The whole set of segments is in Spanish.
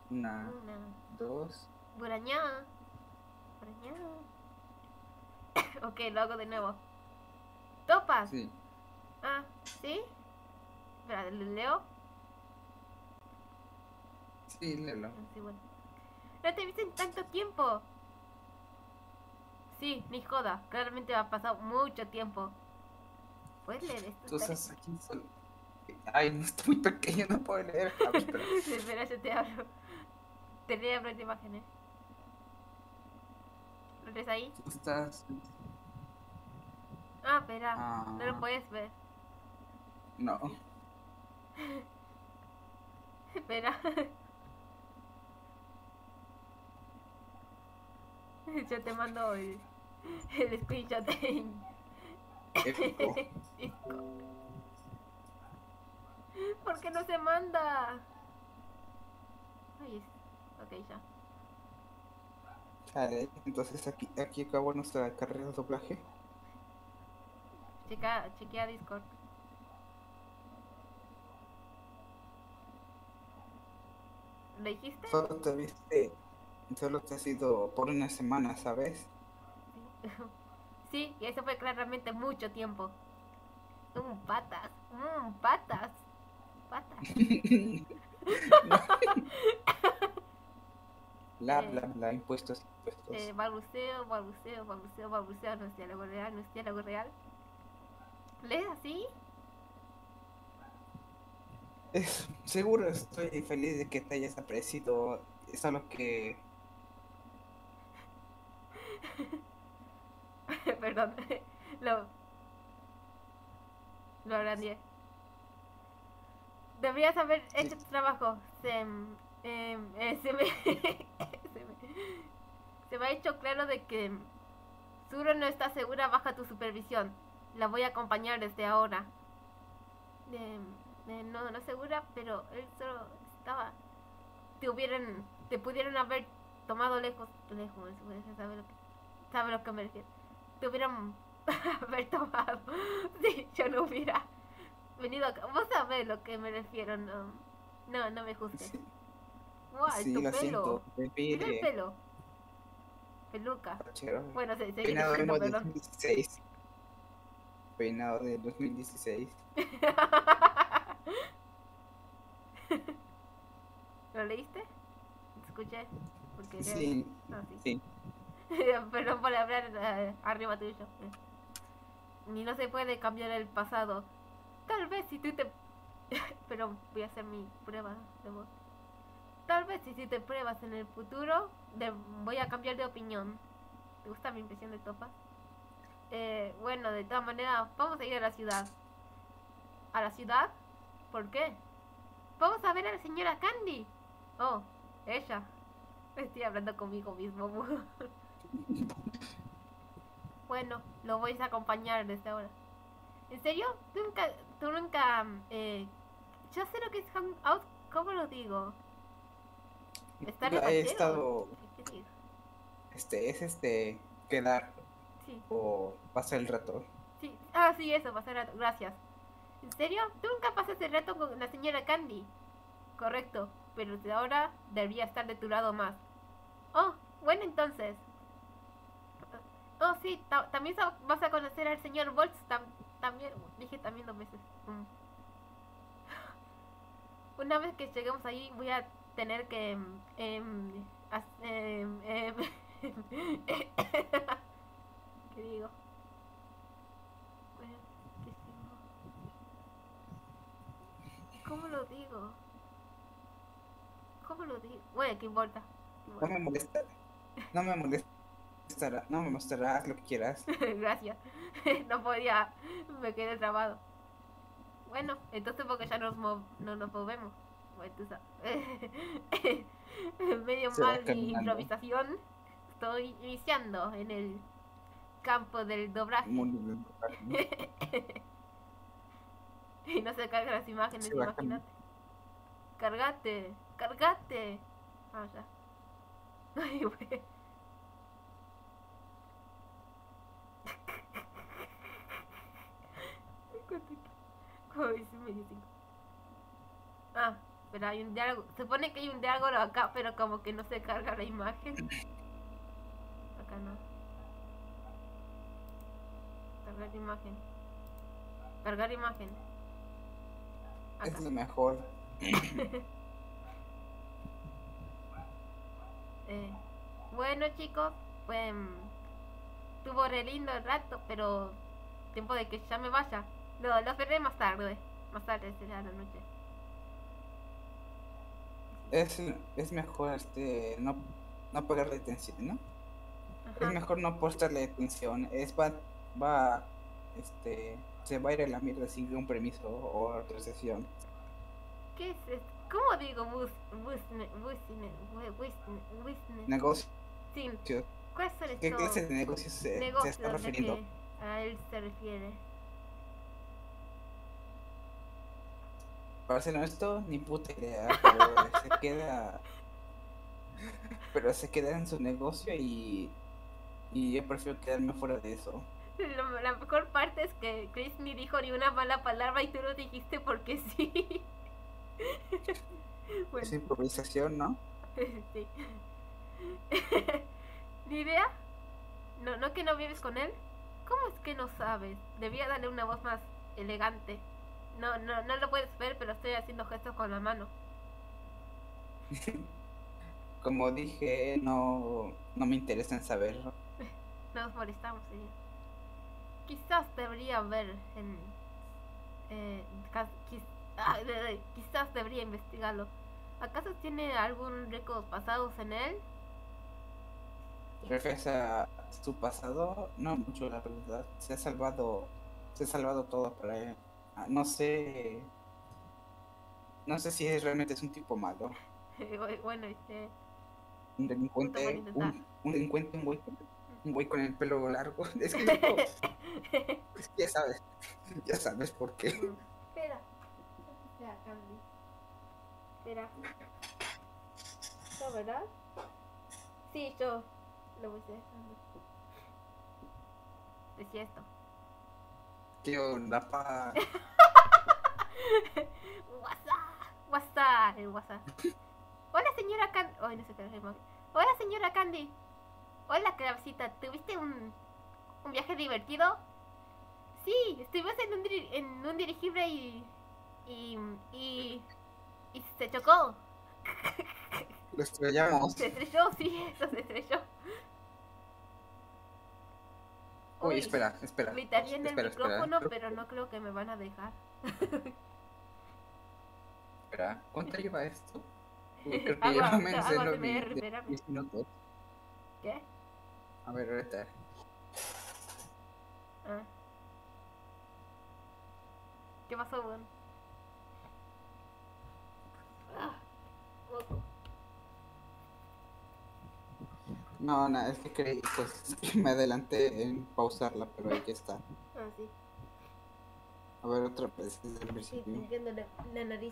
Una, Una. dos. Burañá. Burañá. Ok, lo hago de nuevo. Topas. Sí, Ah, ¿sí? Espera, ¿le leo? sí, léelo. Ah, sí, bueno. No te viste en tanto tiempo. Sí, ni joda. Claramente ha pasado mucho tiempo. ¿Puedes leer esto? Tú Está estás aquí solo. Ay, no, estoy muy pequeño, no puedo leer. A ver, espera. Espera, yo te hablo. Te leo abrir imágenes. ¿Lo ves ahí? Tú estás. Ah, espera. No lo Ah, puedes ver. no. Espera. Yo te mando el screenshot en Épico. Discord. ¿Por qué no se manda? Ay, ok, ya. Vale, entonces aquí acabó nuestra carrera de doblaje. Chequea Discord. ¿Lo dijiste? Solo te viste, solo te has ido por una semana, ¿sabes? Sí. Sí, y eso fue claramente mucho tiempo. Patas. Patas. Patas. No. Bla, Eh, bla, bla, impuestos, impuestos. balbuceo, balbuceo, balbuceo, balbuceo. No es diálogo real, no es diálogo real. ¿Lees así? Seguro estoy feliz de que te hayas apreciado. Es algo que Perdón. lo, lo abrandié. Deberías haber sí, hecho tu trabajo. Se me, se me ha hecho claro de que Suro no está segura bajo tu supervisión. La voy a acompañar desde ahora. No segura, pero él solo estaba. Te pudieron haber tomado lejos, lejos, sabe lo que me refiero. Te hubieran haber tomado si yo no hubiera venido acá. Vos sabés lo que me refiero, no me juzgues. sí, Wow, sí, tu lo pelo. siento. Me Mira el pide pelo. Peluca. Pachero. Bueno, seguí Peinado diciendo, emo de perdón. 2016. Peinado de 2016. ¿Lo leíste? Escuché. Porque leo. Sí, Ah, sí. sí. Perdón por hablar arriba tuyo. Ni no se puede cambiar el pasado. Tal vez si tú te... Pero voy a hacer mi prueba de voz. Tal vez si te pruebas en el futuro, voy a cambiar de opinión. ¿Te gusta mi impresión de topa? Bueno, de todas maneras, vamos a ir a la ciudad. ¿A la ciudad? ¿Por qué? Vamos a ver a la señora Candy. Oh, ella. Estoy hablando conmigo mismo. Bueno, lo voy a acompañar desde ahora. ¿En serio? Tú nunca, ya sé lo que es hangout, ¿cómo lo digo? ¿Estar de He rancheros? estado, ¿Qué digo? quedar Sí, o pasar el rato. sí. Ah, sí, eso, pasar rato. Gracias. ¿En serio? ¿Tú nunca pasas el rato con la señora Candy? Correcto, pero desde ahora debería estar de tu lado más. Oh, bueno entonces. Oh, sí, también vas a conocer al señor Volts. También, dije también 2 veces. Una vez que lleguemos ahí voy a tener que... ¿Qué digo? ¿Qué digo? ¿Cómo lo digo? ¿Cómo lo digo? Bueno, ¿qué importa? ¿Qué No importa? me molesta, no me mostrarás lo que quieras. Gracias. No podía. Me quedé trabado. Bueno, entonces porque ya no nos movemos. Bueno, tú sabes. Medio Se va mal mi caminando. improvisación. Estoy iniciando en el campo del doblaje. Mundo del doblaje. Y no se cargan las imágenes, Se va caminando. imagínate. Cargate, cargate. Ah, ya. Ay, güey. Ay, sí me dio cinco. Ah, pero hay un diálogo. Se supone que hay un diálogo acá, pero como que no se carga la imagen. Acá no. Cargar imagen. Cargar imagen. Acá. Es lo mejor. Bueno, chicos, pues tuvo re lindo el rato, pero tiempo de que ya me vaya. Lo veré más tarde. Más tarde será la noche. Es mejor no ponerle atención, ¿no? Ajá. Es mejor no prestarle atención. Se va a ir a la mierda sin un permiso o autorización. ¿Qué es esto? ¿Cómo digo Negocio. Sí. ¿Cuáles son estos ¿Qué clase de negocios se está refiriendo? Que a él se refiere? Para ser honesto, ni puta idea, pero se queda en su negocio y yo prefiero quedarme fuera de eso. La mejor parte es que Chris ni dijo ni una mala palabra y tú lo dijiste porque sí. Bueno. Es improvisación, ¿no? Sí. ¿Ni idea? ¿No que no vives con él? ¿Cómo es que no sabes? Debía darle una voz más elegante. No lo puedes ver, pero estoy haciendo gestos con la mano. Como dije, no me interesa en saberlo. Nos molestamos, señor. Quizás debería ver quizás debería investigarlo. ¿Acaso tiene algún récord pasados en él? ¿Refieres a su pasado? No mucho, la verdad. Se ha salvado todo para él. No sé si realmente es un tipo malo. Bueno, un delincuente, un güey con el pelo largo. Es que ya sabes por qué. Espera. Espera. ¿No, verdad? Sí, yo lo voy a hacer. Decía esto. ¿Qué onda, pa? WhatsApp, el WhatsApp. Hola, señora Candy. Ay, no sé qué es. Hola, señora Candy. Hola, cabecita. ¿Tuviste un viaje divertido? Sí, estuvimos en un dirigible y se chocó. Lo estrellamos. Se estrelló, sí, eso se estrelló. Uy, espera. Gritaría en el micrófono, pero no creo que me van a dejar. Espera, ¿cuánto lleva esto? Creo que lleva menos de 10 minutos. ¿Qué? A ver, ahorita. ¿Qué pasó, weón? No, es que creí, pues me adelanté en pausarla, pero ahí está. Sí. A ver, otra vez desde el principio. Sí, limpiando la nariz.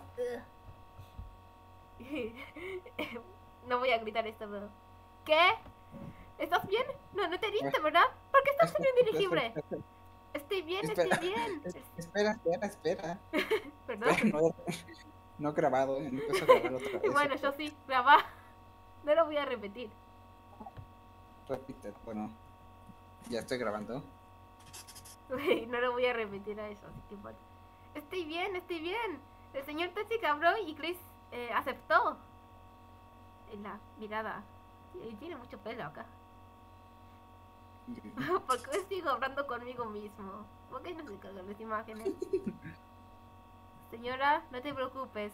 No voy a gritar esto, pero... ¿Qué? ¿Estás bien? No te heriste, ¿verdad? ¿Por qué estás en un dirigible? Estoy bien. Espera. Perdón. No grabado, empiezo a grabar otra vez. Bueno, yo sí, grabá. No lo voy a repetir. Repite, bueno. Ya estoy grabando. No lo voy a repetir a eso, así que bueno. Estoy bien. El señor Tetsuya habló y Chris aceptó. En la mirada. Tiene mucho pelo acá. ¿Por qué sigo hablando conmigo mismo? ¿Por qué no se cargan las imágenes? Señora, no te preocupes.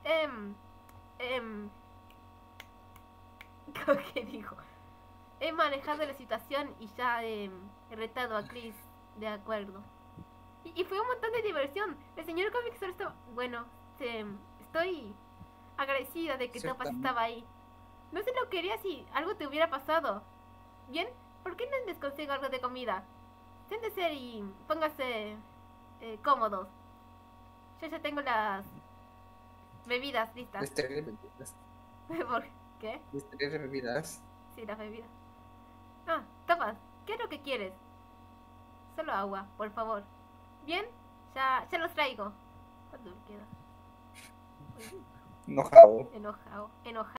¿Qué dijo? He manejado la situación y ya he retado a Chris. De acuerdo. Y fue un montón de diversión. El señor Comic Store está... Bueno, estoy agradecida de que Topas estaba ahí. No se lo quería si algo te hubiera pasado. ¿Bien? ¿Por qué no les consigo algo de comida? Siéntese y póngase cómodos. Yo ya tengo las bebidas listas. ¿Por qué? ¿Las bebidas? Sí, las bebidas. Topas, ¿qué es lo que quieres? Solo agua, por favor. ¿Bien? Ya los traigo. ¿Cuánto me queda? Enojado. Enojado. Enojado.